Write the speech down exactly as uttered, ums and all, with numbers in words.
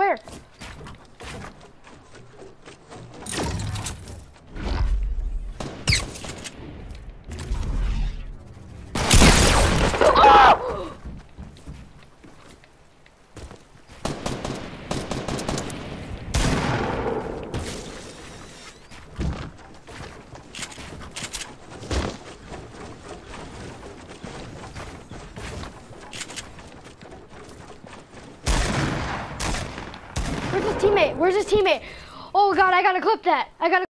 Where? Oh! Where's his teammate? Where's his teammate? Oh god, I gotta clip that. I gotta